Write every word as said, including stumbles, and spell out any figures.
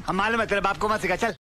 हम मालूम है तेरे बाप को मत सिखा, चल।